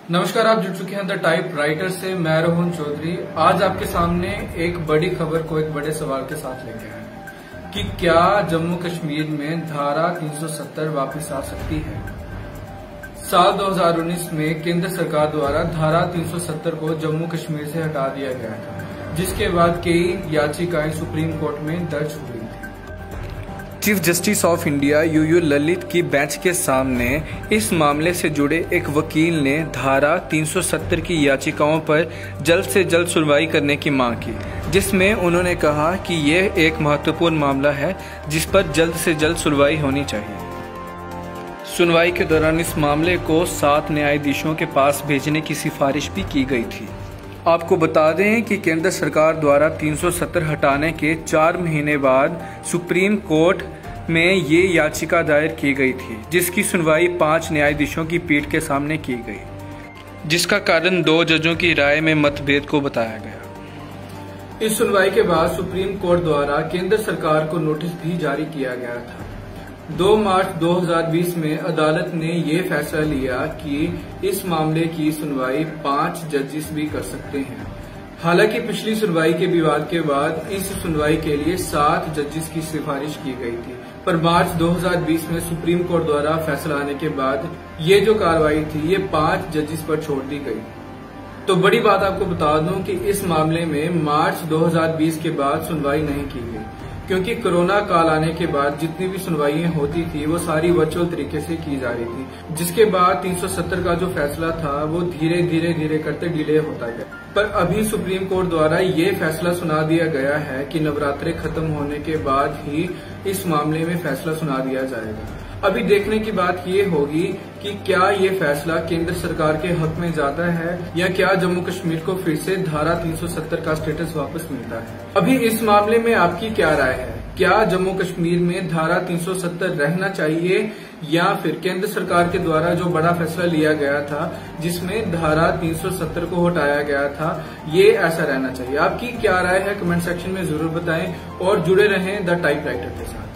नमस्कार, आप जुड़ चुके हैं द टाइप राइटर से। मैं रोहन चौधरी आज आपके सामने एक बड़ी खबर को एक बड़े सवाल के साथ लेके आए हैं कि क्या जम्मू कश्मीर में धारा 370 वापस आ सकती है। साल 2019 में केंद्र सरकार द्वारा धारा 370 को जम्मू कश्मीर से हटा दिया गया था, जिसके बाद कई याचिकाएं सुप्रीम कोर्ट में दर्ज हुई थी। Chief justice of India U U Lalit की बेंच के सामने इस मामले से जुड़े एक वकील ने धारा 370 की याचिकाओं पर जल्द से जल्द सुनवाई करने की मांग की, जिसमें उन्होंने कहा कि यह एक महत्वपूर्ण मामला है जिस पर जल्द से जल्द सुनवाई होनी चाहिए। सुनवाई के दौरान इस मामले को 7 न्यायाधीशों के पास भेजने की सिफारिश भी की गई थी। आपको बता दें कि केंद्र सरकार द्वारा 370 हटाने के 4 महीने बाद सुप्रीम कोर्ट में ये याचिका दायर की गई थी, जिसकी सुनवाई 5 न्यायाधीशों की पीठ के सामने की गई, जिसका कारण 2 जजों की राय में मतभेद को बताया गया। इस सुनवाई के बाद सुप्रीम कोर्ट द्वारा केंद्र सरकार को नोटिस भी जारी किया गया था। 2 मार्च 2020 में अदालत ने ये फैसला लिया कि इस मामले की सुनवाई 5 जजेस भी कर सकते हैं। हालांकि पिछली सुनवाई के विवाद के बाद इस सुनवाई के लिए 7 जजेस की सिफारिश की गई थी, पर मार्च 2020 में सुप्रीम कोर्ट द्वारा फैसला आने के बाद ये जो कार्रवाई थी ये 5 जजेस पर छोड़ दी गई। तो बड़ी बात आपको बता दूं कि इस मामले में मार्च 2020 के बाद सुनवाई नहीं की गई, क्योंकि कोरोना काल आने के बाद जितनी भी सुनवाइयां होती थी वो सारी वर्चुअल तरीके से की जा रही थी, जिसके बाद 370 का जो फैसला था वो धीरे धीरे करते डिले होता गया। पर अभी सुप्रीम कोर्ट द्वारा ये फैसला सुना दिया गया है कि नवरात्रे खत्म होने के बाद ही इस मामले में फैसला सुना दिया जाएगा। अभी देखने की बात ये होगी कि क्या ये फैसला केंद्र सरकार के हक में जाता है या क्या जम्मू कश्मीर को फिर से धारा 370 का स्टेटस वापस मिलता है। अभी इस मामले में आपकी क्या राय है? क्या जम्मू कश्मीर में धारा 370 रहना चाहिए या फिर केंद्र सरकार के द्वारा जो बड़ा फैसला लिया गया था जिसमें धारा 370 को हटाया गया था, ये ऐसा रहना चाहिए? आपकी क्या राय है? कमेंट सेक्शन में जरूर बताएं और जुड़े रहें द टाइप राइटर के साथ।